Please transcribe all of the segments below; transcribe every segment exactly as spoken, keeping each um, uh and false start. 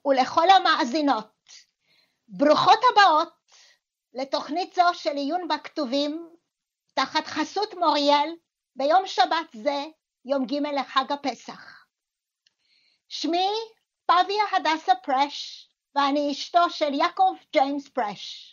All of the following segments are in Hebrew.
ולכל המאזינות, ברוכות הבאות לתוכנית זו של עיון בכתובים, תחת חסות מוריאל, ביום שבת זה, יום ג' לחג הפסח. שמי פביה הדסה פרש, ואני אשתו של יעקב ג'יימס פרש.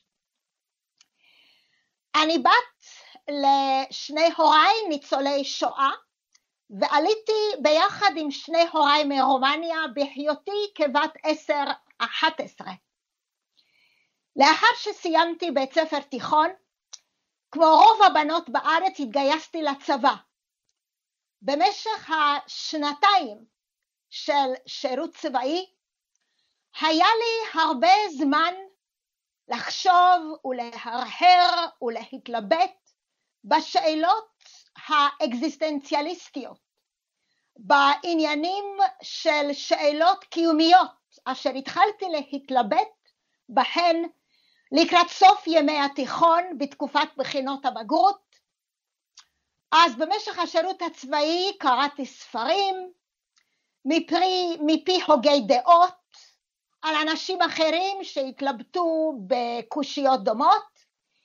אני בת לשני הוריי ניצולי שואה, ועליתי ביחד עם שני הוריי מרומניה בהיותי כבת עשר אחת עשרה. לאחר שסיימתי בית ספר תיכון, כמו רוב הבנות בארץ התגייסתי לצבא. במשך השנתיים של שירות צבאי, היה לי הרבה זמן לחשוב ולהרהר ולהתלבט בשאלות האקזיסטנציאליסטיות, בעניינים של שאלות קיומיות, אשר התחלתי להתלבט בהן לקראת סוף ימי התיכון בתקופת בחינות הבגרות. אז במשך השירות הצבאי קראתי ספרים מפרי, מפי הוגי דעות על אנשים אחרים שהתלבטו בקושיות דומות,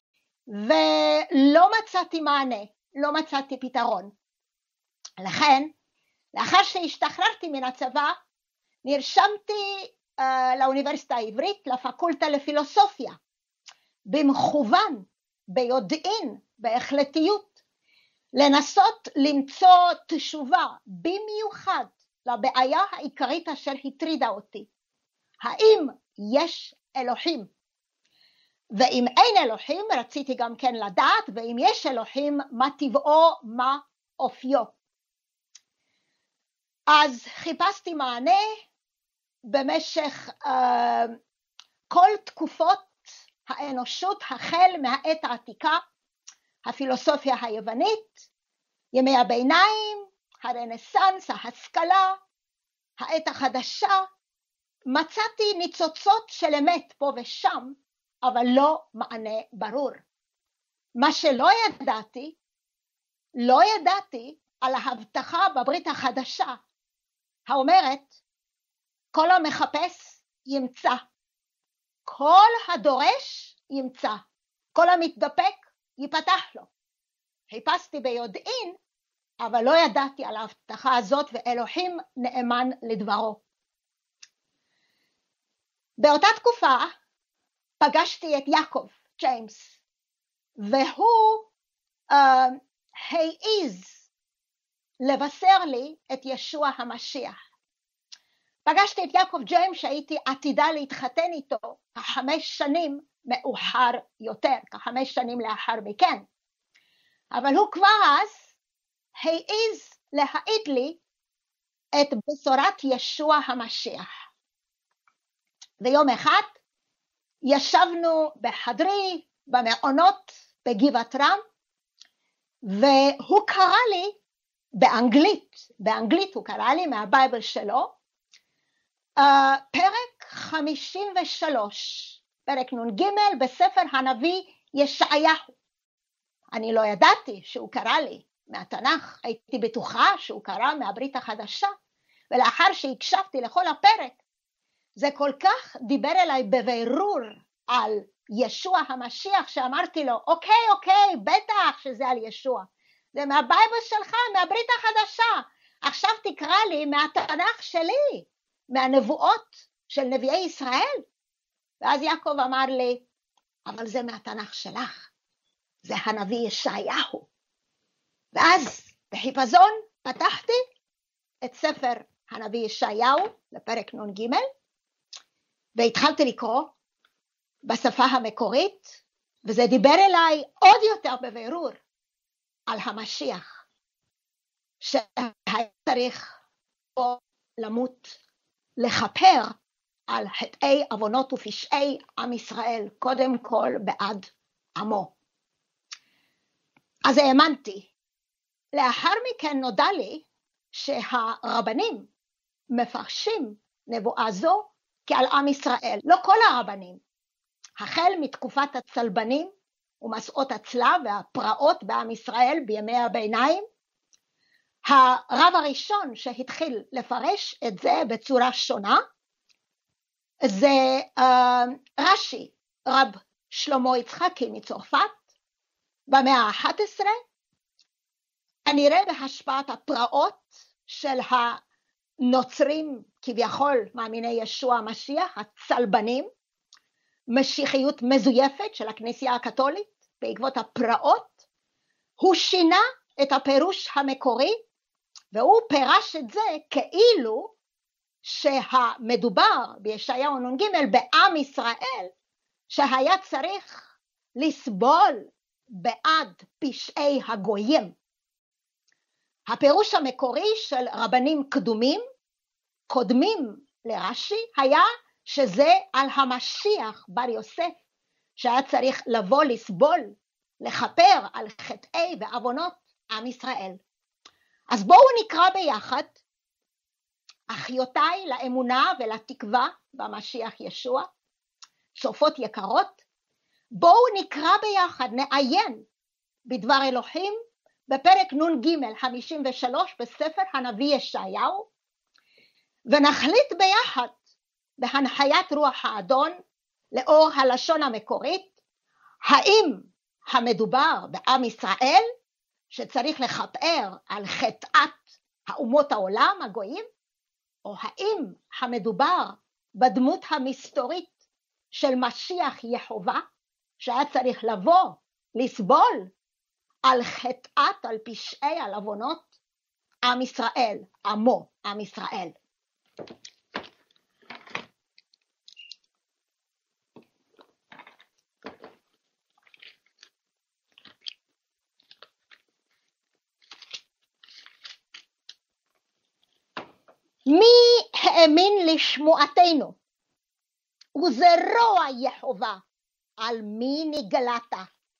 ולא מצאתי מענה, לא מצאתי פתרון. לכן, לאחר שהשתחררתי מן הצבא, נרשמתי uh, לאוניברסיטה העברית, לפקולטה לפילוסופיה, במכוון, ביודעין, בהחלטיות, לנסות למצוא תשובה במיוחד לבעיה העיקרית אשר הטרידה אותי. האם יש אלוהים? ואם אין אלוהים, רציתי גם כן לדעת, ואם יש אלוהים, מה טבעו, מה אופיו. אז חיפשתי מענה במשך uh, כל תקופות האנושות, החל מהעת העתיקה, הפילוסופיה היוונית, ימי הביניים, הרנסנס, ההשכלה, העת החדשה. מצאתי ניצוצות של אמת פה ושם, אבל לא מענה ברור. מה שלא ידעתי, לא ידעתי על ההבטחה בברית החדשה, האומרת, כל המחפש ימצא, כל הדורש ימצא, כל המתדפק ייפתח לו. חיפשתי ביודעין, אבל לא ידעתי על ההבטחה הזאת, ואלוהים נאמן לדברו. באותה תקופה פגשתי את יעקב ג'יימס, והוא uh, העיז לבשר לי את ישוע המשיח. פגשתי את יעקב ג'יימס שהייתי עתידה להתחתן איתו כחמש שנים מאוחר יותר, כחמש שנים לאחר מכן. אבל הוא כבר אז העיז להעיד לי את בשורת ישוע המשיח. ויום אחד ישבנו בחדרי במעונות בגבעת רם, והוא קרא לי באנגלית, באנגלית הוא קרא לי מהבייבל שלו, uh, פרק חמישים ושלוש, פרק נ"ג בספר הנביא ישעיהו. אני לא ידעתי שהוא קרא לי מהתנ"ך, הייתי בטוחה שהוא קרא מהברית החדשה, ולאחר שהקשבתי לכל הפרק, זה כל כך דיבר אליי בבירור על ישוע המשיח, שאמרתי לו, אוקיי, אוקיי, בטח שזה על ישוע. זה מהבייבל שלך, מהברית החדשה. עכשיו תקרא לי מהתנ"ך שלי, מהנבואות של נביאי ישראל. ואז יעקב אמר לי, אבל זה מהתנ"ך שלך. זה הנביא ישעיהו. ואז בחיפזון פתחתי את ספר הנביא ישעיהו לפרק נ"ג, והתחלתי לקרוא בשפה המקורית, וזה דיבר אליי עוד יותר בבירור על המשיח, שהיה צריך למות, לכפר על חטאי עוונות ופשעי עם ישראל, קודם כל בעד עמו. אז האמנתי. לאחר מכן נודע לי שהרבנים מפרשים נבואה זו כעל עם ישראל, לא כל הרבנים. החל מתקופת הצלבנים ומסעות הצלב והפרעות בעם ישראל בימי הביניים, הרב הראשון שהתחיל לפרש את זה בצורה שונה זה uh, רש"י, רב שלמה יצחקי מצרפת, במאה ה-אחת עשרה, כנראה בהשפעת הפרעות של הנוצרים כביכול מאמיני ישוע המשיח, הצלבנים, משיחיות מזויפת של הכנסייה הקתולית בעקבות הפרעות, הוא שינה את הפירוש המקורי, והוא פירש את זה כאילו שהמדובר בישעיהו נ"ג בעם ישראל, שהיה צריך לסבול בעד פשעי הגויים. הפירוש המקורי של רבנים קדומים, קודמים לרש"י, היה שזה על המשיח בר יוסף, שהיה צריך לבוא לסבול, לכפר על חטאי ועוונות עם ישראל. אז בואו נקרא ביחד, אחיותיי לאמונה ולתקווה במשיח ישוע, צופות יקרות, בואו נקרא ביחד, נעיין בדבר אלוהים, בפרק נ"ג חמישים ושלוש בספר הנביא ישעיהו, ונחליט ביחד בהנחיית רוח האדון, לאור הלשון המקורית, האם המדובר בעם ישראל, שצריך לכפר על חטאת האומות העולם הגויים, או האם המדובר בדמות המסתורית של משיח יהוה, שהיה צריך לבוא, לסבול על חטאת, על פשעי, על עוונות עם ישראל, עמו, עם ישראל. מי האמין לשמועתנו? וזרוע יהוה על מי נגלת?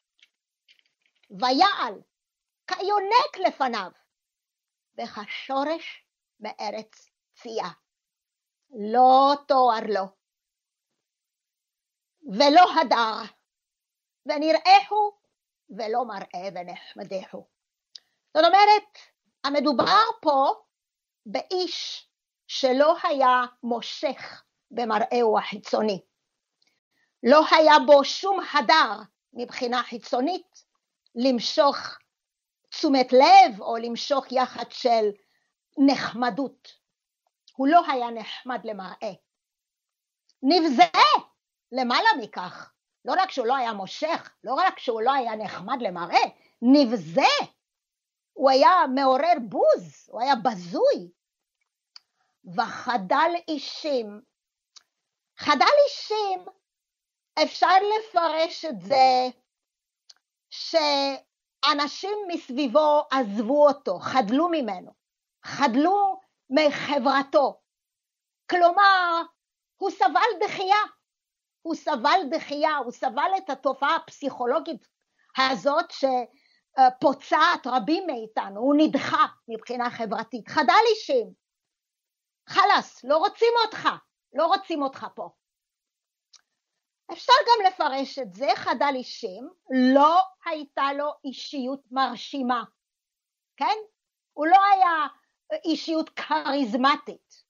ויעל כיונק לפניו, וכשורש מארץ צייה. לא תואר לו, ולא הדר, ונראהו, ולא מראה ונחמדהו. זאת אומרת, המדובר פה באיש שלא היה מושך במראהו החיצוני. לא היה בו שום הדר מבחינה חיצונית, למשוך תשומת לב או למשוך יחד של נחמדות. הוא לא היה נחמד למראה. נבזה למעלה מכך. לא רק שהוא לא היה מושך, לא רק שהוא לא היה נחמד למראה, נבזה. הוא היה מעורר בוז, הוא היה בזוי. וחדל אישים. חדל אישים, אפשר לפרש את זה שאנשים מסביבו עזבו אותו, חדלו ממנו, חדלו מחברתו. כלומר, הוא סבל דחייה, הוא סבל דחייה, הוא סבל את התופעה הפסיכולוגית הזאת שפוצעת רבים מאיתנו, הוא נדחה מבחינה חברתית. חדל אישים, חלס, לא רוצים אותך, לא רוצים אותך פה. אפשר גם לפרש את זה, חדל אישים, לא הייתה לו אישיות מרשימה, כן? הוא לא היה אישיות קריזמטית.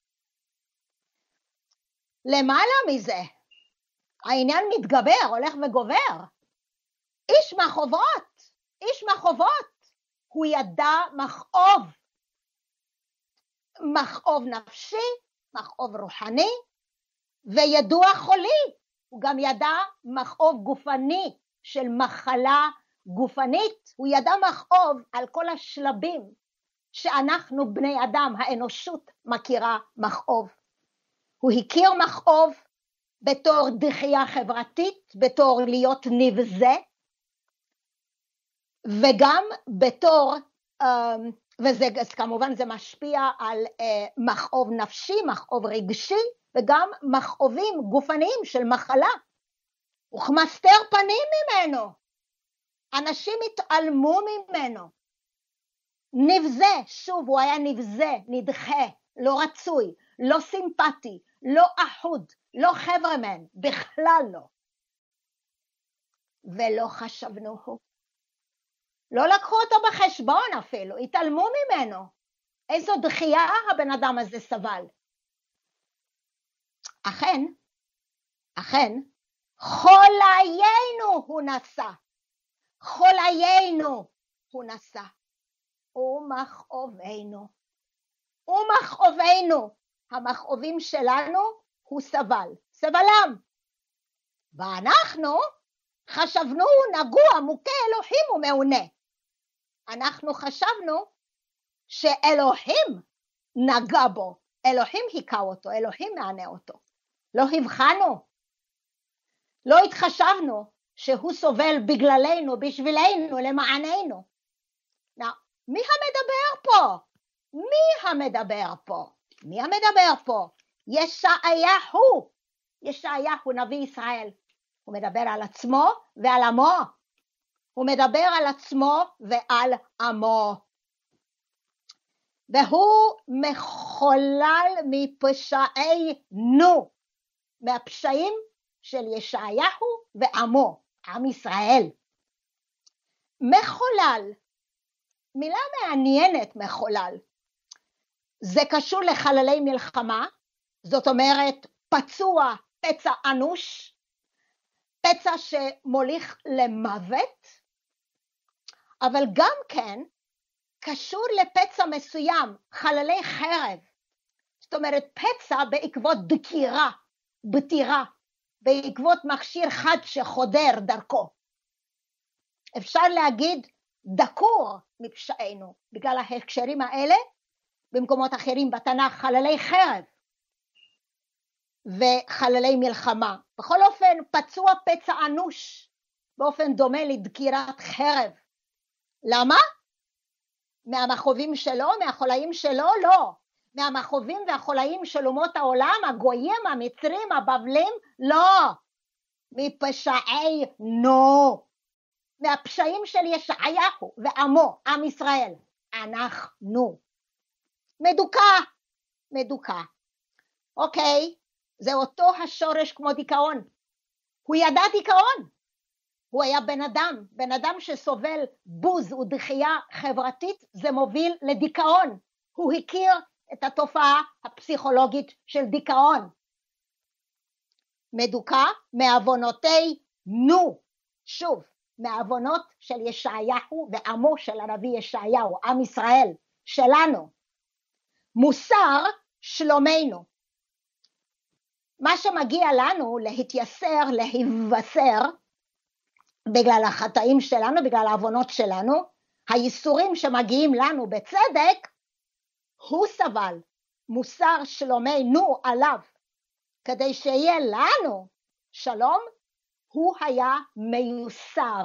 למעלה מזה, העניין מתגבר, הולך וגובר. איש מחובות, איש מחובות, הוא ידע מכאוב. מכאוב נפשי, מכאוב רוחני, וידוע חולי. הוא גם ידע מכאוב גופני של מחלה גופנית. הוא ידע מכאוב על כל השלבים שאנחנו בני אדם, האנושות מכירה מכאוב. הוא הכיר מכאוב בתור דחייה חברתית, בתור להיות נבזה, וגם בתור, וזה כמובן זה משפיע על מכאוב נפשי, מכאוב רגשי, וגם מכאובים גופניים של מחלה. הוא מסתר פנים ממנו. אנשים התעלמו ממנו. נבזה, שוב הוא היה נבזה, נדחה, לא רצוי, לא סימפטי, לא אחוד, לא חברמן, בכלל לא. ולא חשבנוהו. לא לקחו אותו בחשבון אפילו, התעלמו ממנו. איזו דחייה הבן אדם הזה סבל. אכן, אכן, חוליינו הוא נשא, חוליינו הוא נשא, ומכאובינו, ומכאובינו, המכאובים שלנו הוא סבל, סבלם. ואנחנו חשבנו נגוע, מוכה אלוהים ומעונה. אנחנו חשבנו שאלוהים נגע בו, אלוהים היכה אותו, אלוהים מענה אותו. לא הבחנו, לא התחשבנו שהוא סובל בגללנו, בשבילנו, למעננו. Now, מי המדבר פה? מי המדבר פה? מי המדבר פה? ישעיהו. ישעיהו נביא ישראל. הוא מדבר על עצמו ועל עמו. הוא מדבר על עצמו ועל עמו. והוא מחולל מפשעינו, מהפשעים של ישעיהו ועמו, עם ישראל. מחולל, מילה מעניינת מחולל. זה קשור לחללי מלחמה, זאת אומרת פצוע, פצע אנוש, פצע שמוליך למוות, אבל גם כן קשור לפצע מסוים, חללי חרב, זאת אומרת פצע בעקבות דקירה, בטירה, בעקבות מכשיר חד שחודר דרכו. אפשר להגיד דקור מפשענו, בגלל ההקשרים האלה, במקומות אחרים בתנ"ך חללי חרב וחללי מלחמה. בכל אופן פצוע פצע אנוש, באופן דומה לדקירת חרב. למה? מהמכאובים שלו, מהחולאים שלו? לא. מהמכאובים והחולאים של אומות העולם, הגויים, המצרים, הבבלים? לא. מפשעינו. מהפשעים של ישעיהו ועמו, עם ישראל. אנחנו. מדוכא, מדוכא. אוקיי, זה אותו השורש כמו דיכאון. הוא ידע דיכאון. הוא היה בן אדם, בן אדם שסובל בוז ודחייה חברתית, זה מוביל לדיכאון. הוא הכיר את התופעה הפסיכולוגית של דיכאון. מדוכא מעוונותינו, שוב, מעוונות של ישעיהו ועמו של הנביא ישעיהו, עם ישראל, שלנו. מוסר שלומנו. מה שמגיע לנו להתייסר, להיווסר, בגלל החטאים שלנו, בגלל העוונות שלנו, הייסורים שמגיעים לנו בצדק, הוא סבל, מוסר שלומנו עליו, כדי שיהיה לנו שלום, הוא היה מיוסר,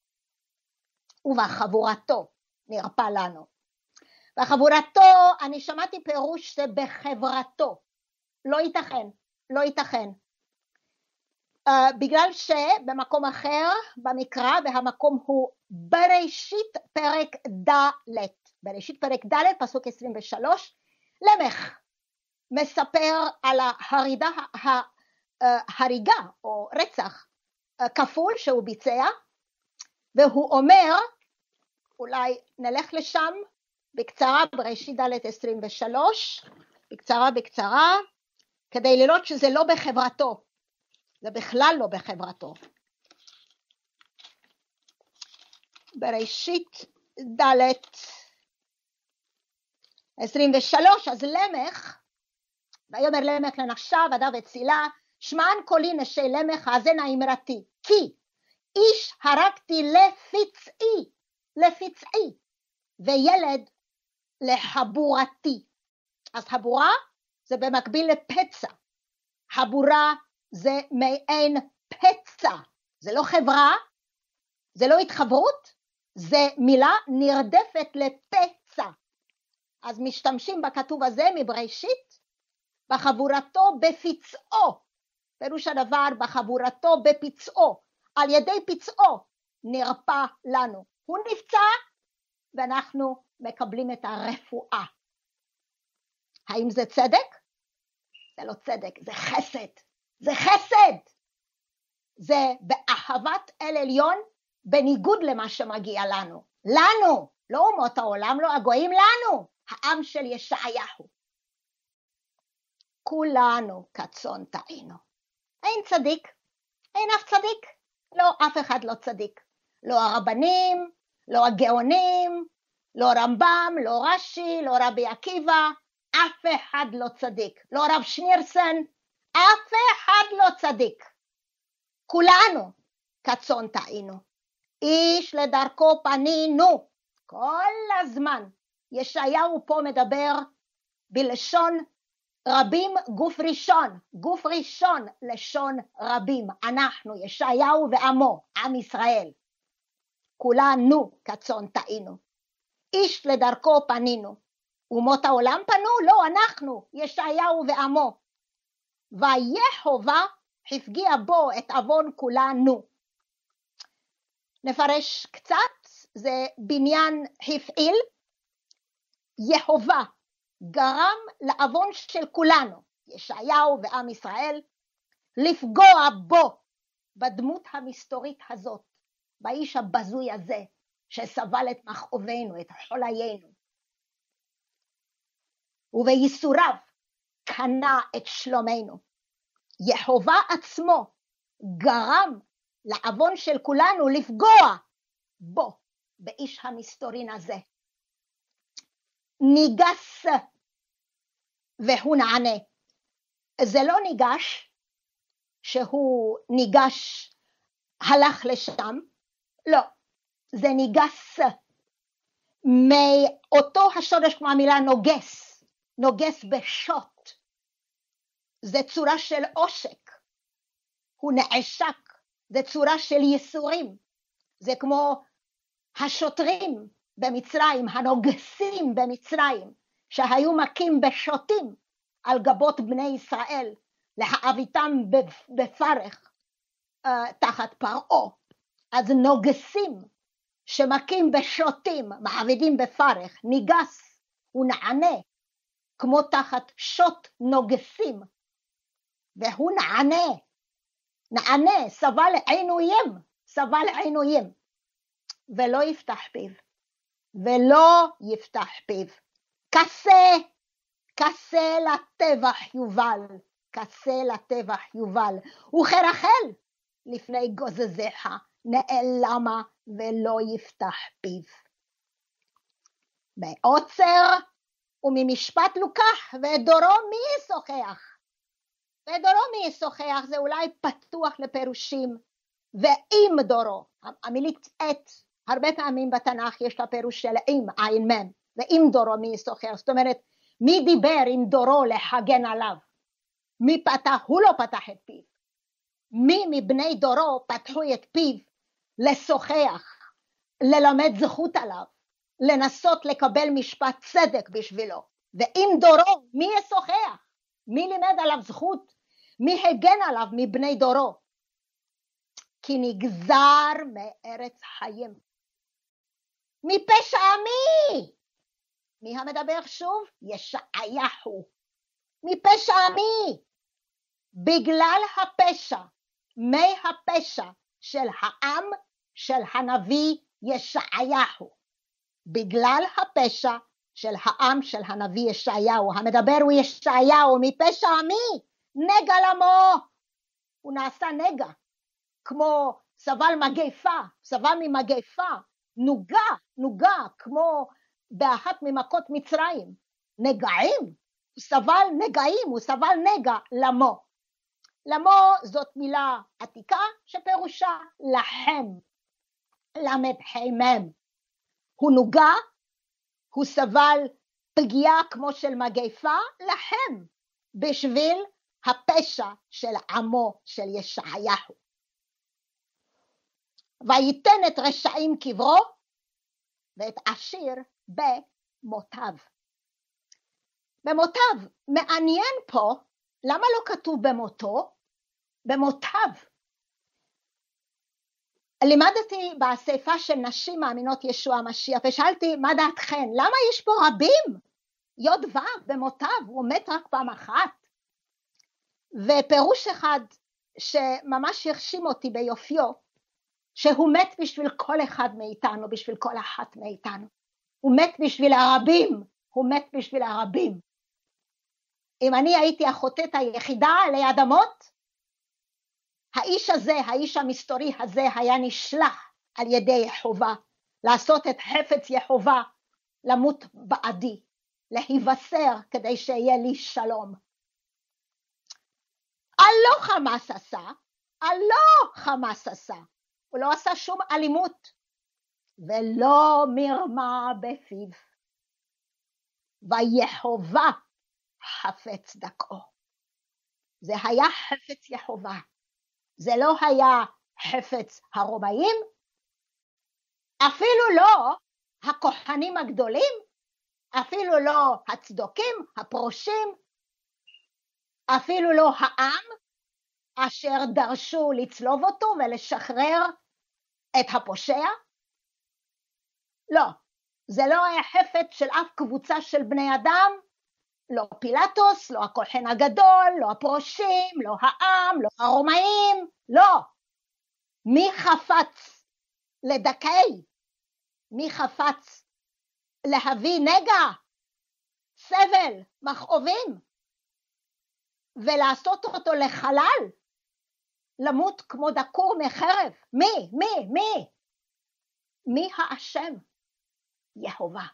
ובחבורתו נרפא לנו. בחבורתו, אני שמעתי פירוש שבחברתו, לא ייתכן, לא ייתכן. Uh, בגלל שבמקום אחר במקרא, והמקום הוא בראשית פרק ד', בראשית פרק ד' פסוק עשרים ושלוש, למך מספר על ההרידה, ההריגה או רצח uh, כפול שהוא ביצע, והוא אומר, אולי נלך לשם בקצרה, בראשית ד' עשרים ושלוש, בקצרה בקצרה, כדי לראות שזה לא בחברתו, זה בכלל לא בחברתו. בראשית ד' עשרים ושלוש, אז למך, ויאמר למך לנחשה ודה וצילה, שמען קולי נשי למך האזנה אמרתי, כי איש הרגתי לפצעי, לפצעי, וילד לחבורתי. אז חבורה זה במקביל לפצע, חבורה זה מעין פצע, זה לא חברה, זה לא התחברות, זה מילה נרדפת לפצע. אז משתמשים בכתוב הזה מבראשית, בחבורתו בפצעו, פירוש הדבר בחבורתו בפצעו, על ידי פצעו נרפא לנו. הוא נפצע ואנחנו מקבלים את הרפואה. האם זה צדק? זה לא צדק, זה חסד. זה חסד. זה באהבת אל עליון, בניגוד למה שמגיע לנו. לנו, לא אומות העולם, לא הגויים, לנו, העם של ישעיהו. כולנו כצאן טעינו. אין צדיק, אין אף צדיק, לא, אף אחד לא צדיק, לא הרבנים, לא הגאונים, לא רמב"ם, לא רש"י, לא רבי עקיבא, אף אחד לא צדיק, לא רב שנירסן, אף אחד לא צדיק, כולנו כצאן טעינו, איש לדרכו פנינו, כל הזמן, ישעיהו פה מדבר בלשון רבים גוף ראשון, גוף ראשון לשון רבים, אנחנו ישעיהו ועמו, עם ישראל, כולנו כצאן טעינו, איש לדרכו פנינו, אומות העולם פנו? לא, אנחנו, ישעיהו ועמו, ויהובה הפגיע בו את עוון כולנו. נפרש קצת, זה בניין הפעיל, יהובה גרם לעוון של כולנו, ישעיהו ועם ישראל, לפגוע בו, בדמות המסתורית הזאת, באיש הבזוי הזה, שסבל את מכאובנו, את חוליינו, ובייסוריו קנה את שלומנו. יהובה עצמו גרם לעוון של כולנו לפגוע בו, באיש המסתורין הזה. ניגש והוא נענה. זה לא ניגש שהוא ניגש הלך לשם, לא, זה ניגש מאותו השורש כמו המילה נוגס, נוגס בשוט, זה צורה של עושק, הוא נעשק, זה צורה של ייסורים, זה כמו השוטרים במצרים, הנוגסים במצרים, שהיו מכים בשוטים על גבות בני ישראל, להעביתם בפרך uh, תחת פרעה, אז נוגסים שמכים בשוטים, מעבידים בפרך, ניגס, הוא נענה, כמו תחת שוט נוגסים, והוא נענה, נענה, סבל עינויים, סבל עינויים, ולא יפתח פיו, ולא יפתח פיו, כסה, כסה לטבח יובל, כסה לטבח יובל, וכרחל לפני גוזזך, נעלמה ולא יפתח פיו. בעוצר וממשפט לוקח, ודורו מי ישוחח? ודורו מי ישוחח זה אולי פתוח לפירושים, ואם דורו, המילית את, הרבה פעמים בתנ"ך יש לה פירוש של אם, עין מם, ואם דורו מי ישוחח, זאת אומרת, מי דיבר עם דורו להגן עליו? מי פתח? הוא לא פתח את פיו. מי מבני דורו פתחו את פיו לשוחח, ללמד זכות עליו, לנסות לקבל משפט צדק בשבילו? ואם דורו, מי ישוחח? מי לימד עליו זכות? מי הגן עליו מבני דורו? כי נגזר מארץ חיים. מפשע מי? מי המדבר שוב? ישעיהו. מפשע מי? בגלל הפשע, מהפשע של העם של הנביא ישעיהו. בגלל הפשע של העם של הנביא ישעיהו. המדבר הוא ישעיהו, מפשע מי? נגע למו. הוא נעשה נגע, כמו סבל מגפה, סבל ממגפה, נוגע, נוגע, כמו באחת ממכות מצרים, נגעים, הוא סבל נגעים, הוא סבל נגע למו. למו זאת מילה עתיקה שפירושה לחם, למד חמם. הוא נוגע, הוא סבל פגיעה כמו של מגפה, לחם, בשביל הפשע של עמו של ישעיהו. וייתן את רשעים קברו, ואת עשיר במותיו. במותיו, מעניין פה, למה לא כתוב במותו? במותיו. לימדתי בספר של נשים מאמינות ישוע המשיח, ושאלתי מה דעתכן, למה יש פה רבים? יוד ו' במותיו, הוא מת רק פעם אחת. ופירוש אחד שממש הרשים אותי ביופיו, שהוא מת בשביל כל אחד מאיתנו, בשביל כל אחת מאיתנו. הוא מת בשביל הרבים, הוא מת בשביל הרבים. אם אני הייתי החוטאת היחידה עלי אדמות, האיש הזה, האיש המסתורי הזה, היה נשלח על ידי יחובה, לעשות את חפץ יחובה, למות בעדי, להיבשר כדי שיהיה לי שלום. הלא חמאס עשה, הלא חמאס עשה, הוא לא עשה שום אלימות, ולא מרמה בפיו, ויחובה חפץ דקו. זה היה חפץ יחובה, זה לא היה חפץ הרומאים, אפילו לא הכהנים הגדולים, אפילו לא הצדוקים, הפרושים, אפילו לא העם, אשר דרשו לצלוב אותו ולשחרר את הפושע. לא, זה לא היה חפץ של אף קבוצה של בני אדם, לא פילטוס, לא הכהן הגדול, לא הפרושים, לא העם, לא הרומאים, לא. מי חפץ לדכא? מי חפץ להביא נגע, סבל, מכאובים, ולעשות אותו לחלל, למות כמו דקור מחרב? מי? מי? מי? מי האשם? יהובה.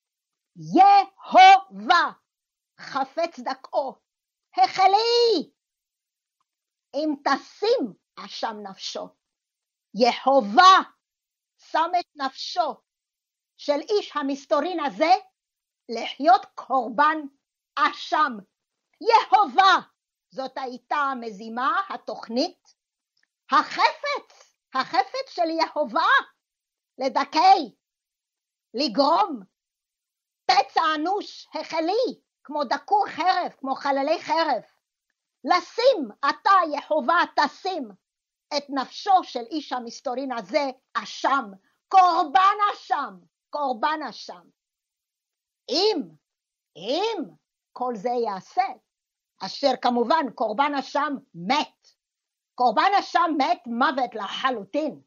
יהובה חפץ דקו, החלי, אם תשים אשם נפשו. יהובה שם את נפשו של איש המסתורין הזה לחיות קורבן אשם. יהובה, זאת הייתה המזימה, התוכנית, החפץ, החפץ של יהובה, לדכא, לגרום פצע אנוש החלי, כמו דקור חרב, כמו חללי חרב. לשים, אתה יהובה תשים את נפשו של איש המסתורין הזה אשם, קורבן אשם, קורבן אשם. אם, אם כל זה יעשה, אשר כמובן קורבן אשם מת, קורבן אשם מת מוות לחלוטין.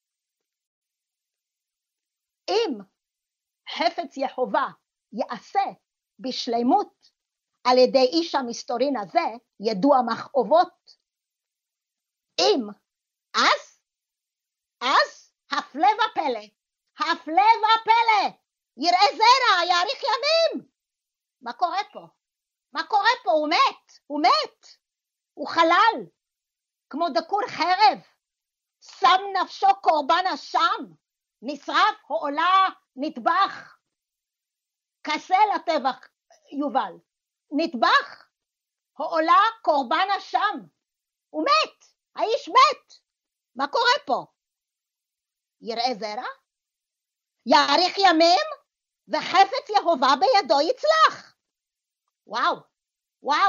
אם חפץ יהובה יעשה בשלמות על ידי איש המסתורין הזה, ידוע מכאובות. אם, אז, אז הפלא ופלא, הפלא ופלא, יראה זרע, יאריך ימים. מה קורה פה? מה קורה פה? הוא מת, הוא מת, הוא חלל, כמו דקור חרב, שם נפשו קורבן אשם, נשרף, העולה, נטבח, כסל הטבח, יובל, נטבח, העולה, קורבן אשם, הוא מת, האיש מת. מה קורה פה? יראה זרע, יאריך ימים, וחפץ יהובה בידו יצלח. וואו, וואו.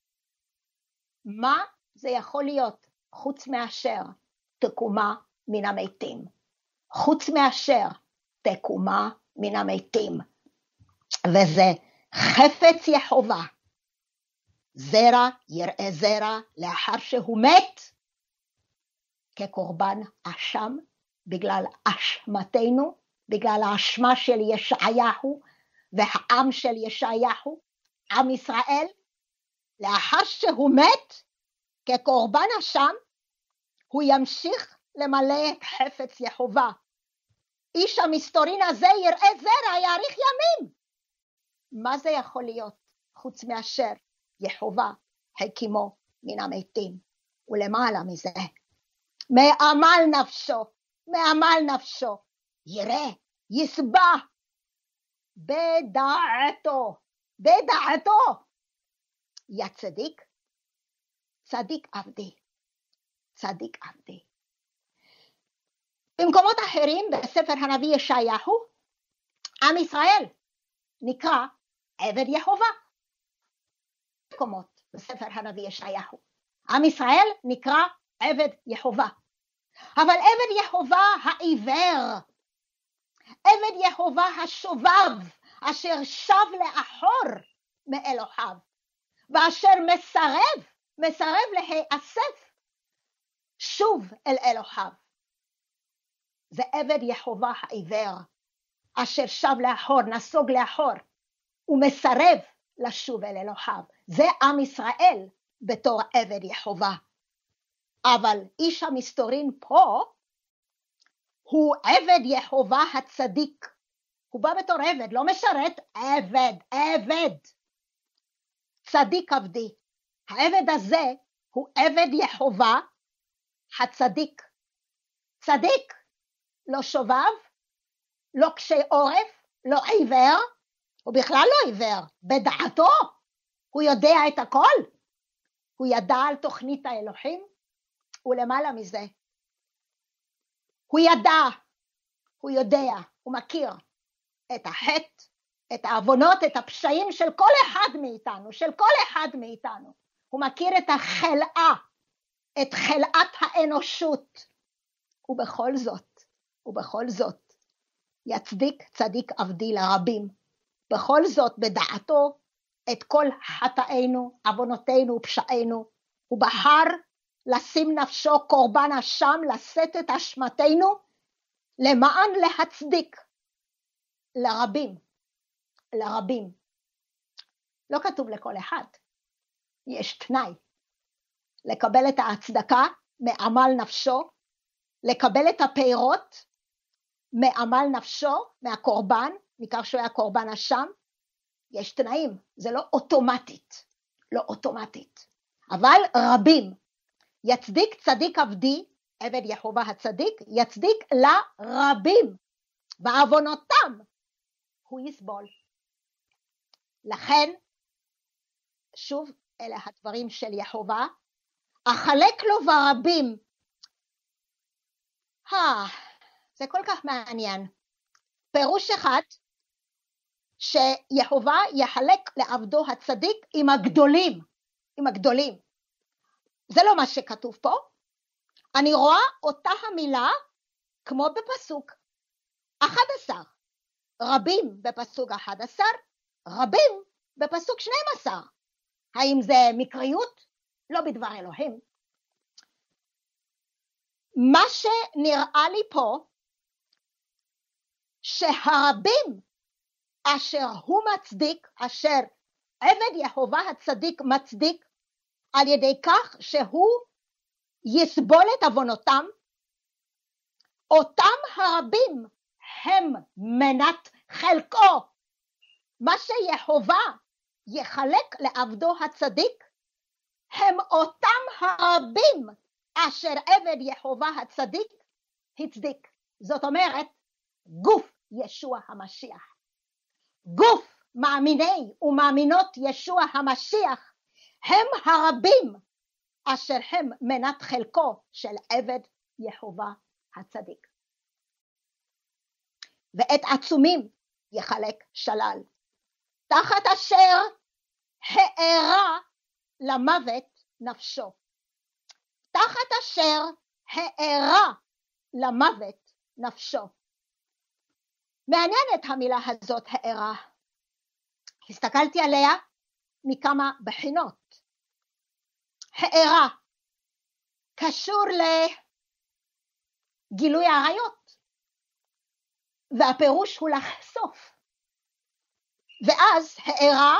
מה זה יכול להיות חוץ מאשר תקומה מן המתים? חוץ מאשר תקומה מן המתים. וזה חפץ יהובה. זרע יראה זרע לאחר שהוא מת, כקורבן אשם, בגלל אשמתנו, בגלל האשמה של ישעיהו והעם של ישעיהו, עם ישראל, לאחר שהוא מת כקורבן אשם, הוא ימשיך למלא את חפץ יהובה. איש המסתורין הזה יראה זרע, יאריך ימים. מה זה יכול להיות חוץ מאשר יהובה הקימו מן המתים? ולמעלה מזה, מעמל נפשו, מעמל נפשו, יראה, יסבע, בדעתו, בדעתו. יא צדיק, צדיק עבדי, צדיק עבדי. במקומות אחרים בספר הנביא ישעיהו, עם ישראל נקרא עבד יהובה. במקומות בספר הנביא ישעיהו, עם ישראל נקרא עבד יהובה. אבל עבד יהובה העיוור, עבד יהובה השובב, אשר שב לאחור מאלוהיו, ואשר מסרב, מסרב להיאסף שוב אל אלוהיו. זה עבד יהובה העיוור, אשר שב לאחור, נסוג לאחור, ומסרב לשוב אל אלוהיו. זה עם ישראל בתור עבד יהובה. אבל איש המסתורין פה, הוא עבד יהובה הצדיק. הוא בא בתור עבד, לא משרת, עבד, עבד. צדיק עבדי. העבד הזה הוא עבד יהובה הצדיק. צדיק, לא שובב, לא קשה עורף, לא עיוור, הוא בכלל לא עיוור, בדעתו, הוא יודע את הכל, הוא ידע על תוכנית האלוהים, ולמעלה מזה, הוא ידע, הוא יודע, הוא מכיר את החטא, את העוונות, את הפשעים של כל אחד מאיתנו, של כל אחד מאיתנו, הוא מכיר את החלאה, את חלאת האנושות, ובכל זאת, ובכל זאת, יצדיק צדיק עבדי לרבים, בכל זאת בדעתו את כל חטאינו, עוונותינו ופשענו, הוא בחר לשים נפשו קורבן אשם, לשאת את אשמתנו, למען להצדיק לרבים, לרבים. לא כתוב לכל אחד, יש תנאי, לקבל את ההצדקה מעמל נפשו, לקבל את הפירות מעמל נפשו, מהקורבן, מכך שהוא היה קורבן אשם, יש תנאים, זה לא אוטומטית, לא אוטומטית, אבל רבים, יצדיק צדיק עבדי, עבד יהובה הצדיק, יצדיק לרבים, בעוונותם הוא יסבול. לכן, שוב אלה הדברים של יהובה, אחלק לו ברבים, אה, זה כל כך מעניין, פירוש אחד, שיהובה יחלק לעבדו הצדיק עם הגדולים, עם הגדולים. זה לא מה שכתוב פה. אני רואה אותה המילה כמו בפסוק אחד עשר. רבים בפסוק אחד עשר, רבים בפסוק שנים עשר. האם זה מקריות? לא בדבר אלוהים. מה שנראה לי פה, שהרבים אשר הוא מצדיק, אשר עבד יהובה הצדיק מצדיק, על ידי כך שהוא יסבול את עוונותם, אותם הרבים הם מנת חלקו. מה שיהובה יחלק לעבדו הצדיק, הם אותם הרבים אשר עבד יהובה הצדיק הצדיק. זאת אומרת, גוף ישוע המשיח. גוף מאמיני ומאמינות ישוע המשיח הם הרבים אשר הם מנת חלקו של עבד יהובה הצדיק. ואת עצומים יחלק שלל, תחת אשר הארה למוות נפשו. תחת אשר הארה למוות נפשו. מעניינת המילה הזאת הארה. הסתכלתי עליה מכמה בחינות. הארה קשור לגילוי עריות, והפירוש הוא לחשוף. ואז הארה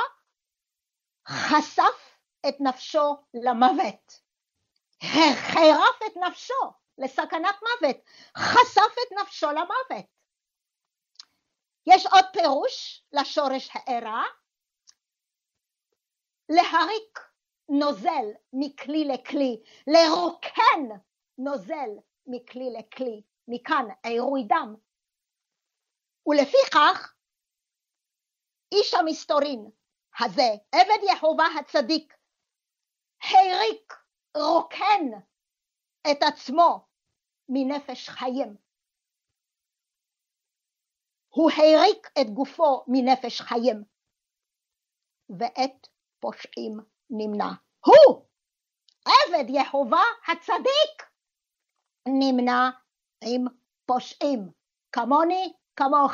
חשף את נפשו למוות. חרף את נפשו לסכנת מוות. חשף את נפשו למוות. יש עוד פירוש לשורש הארה, להריק נוזל מכלי לכלי, לרוקן נוזל מכלי לכלי, מכאן עירוי דם. ולפיכך, איש המסתורין הזה, עבד יהובה הצדיק, הריק, רוקן את עצמו מנפש חיים. הוא הריק את גופו מנפש חיים, ואת פושעים נמנע. הוא, עבד יהובה הצדיק, נמנע עם פושעים, כמוני כמוך.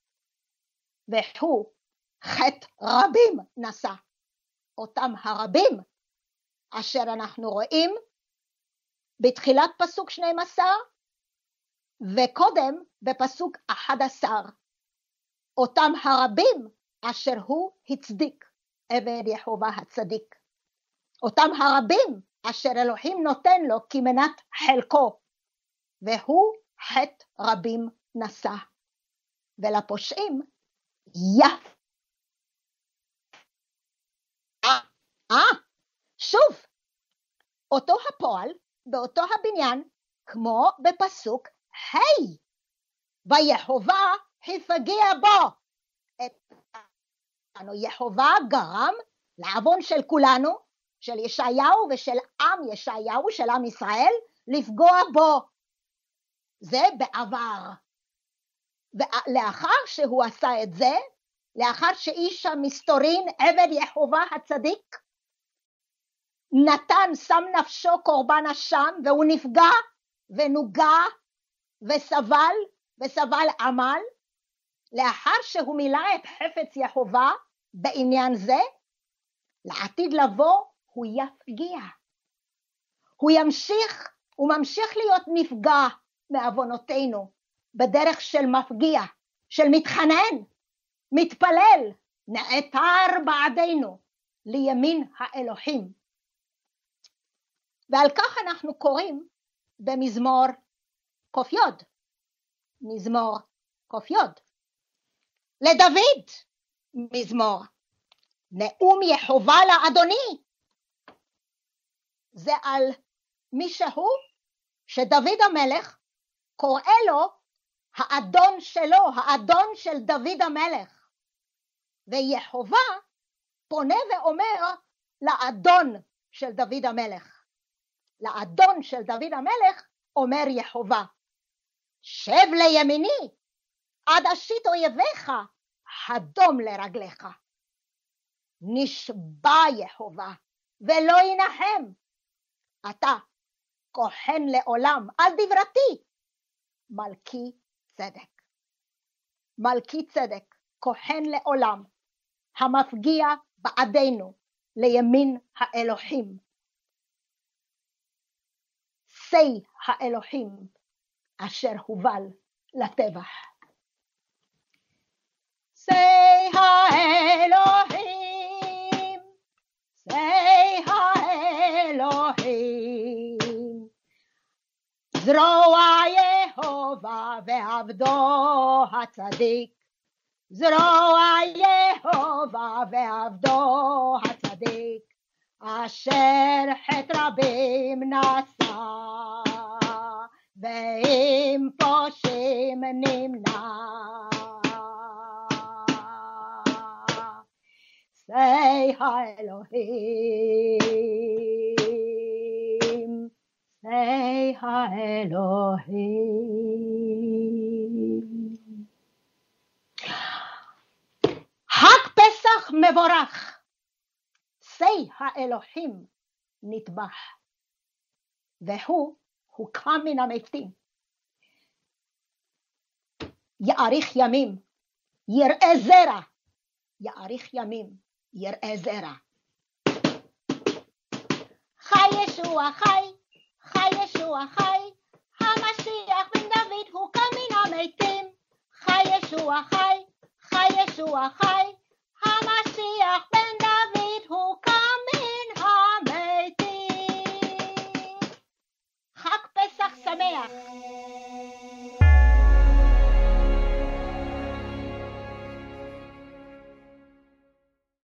והוא חטא רבים נשא, אותם הרבים אשר אנחנו רואים בתחילת פסוק שנים עשר, וקודם בפסוק אחד עשר, אותם הרבים אשר הוא הצדיק, עבד יהובה הצדיק. אותם הרבים אשר אלוהים נותן לו כמנת חלקו, והוא חטא רבים נשא. ולפושעים יף. אה, שוב, אותו הפועל באותו הבניין, כמו בפסוק היי, ויהובה הפגיע בו. את יהובה גרם לעוון של כולנו, של ישעיהו ושל עם ישעיהו, של עם ישראל, לפגוע בו. זה בעבר. ולאחר שהוא עשה את זה, לאחר שאיש המסתורין, עבד יהובה הצדיק, נתן, שם נפשו קורבן אשם, והוא נפגע ונוגע וסבל, וסבל עמל, לאחר שהוא מילא את חפץ יהובה בעניין זה, לעתיד לבוא הוא יפגיע. הוא ימשיך, הוא ממשיך להיות נפגע מעוונותינו, בדרך של מפגיע, של מתחנן, מתפלל, נעתר בעדנו לימין האלוהים. ועל כך אנחנו קוראים במזמור קוף יוד, מזמור קוף יוד. לדוד מזמור, נאום יהובה לאדוני. זה על מישהו שדוד המלך קורא לו האדון שלו, האדון של דוד המלך. ויהובה פונה ואומר לאדון של דוד המלך. לאדון של דוד המלך אומר יהובה, שב לימיני, עד אשית אויביך, הדום לרגליך. נשבע יהובה ולא ינחם. אתה כהן לעולם על דברתי, מלכי צדק. מלכי צדק, כהן לעולם, המפגיע בעדנו לימין האלוהים. שי האלוהים אשר הובל לטבח. שי האלוהים, שי האלוהים, זרוע יהובה ועבדו הצדיק, זרוע יהובה ועבדו הצדיק, אשר חטא רבים נשא, ועם פושעים נמנע. שי האלוהים, שי האלוהים. חג פסח מבורך, שי האלוהים נטבח, והוא הוקם מן המתים. יאריך ימים, יראה זרע, יאריך ימים, יראה זרע. חי ישוע חי, חי ישוע חי, המשיח בן דוד הוקם מן המתים. חי ישוע חי, חי ישוע חי, המשיח בן דוד הוקם מן המתים. חג פסח שמח.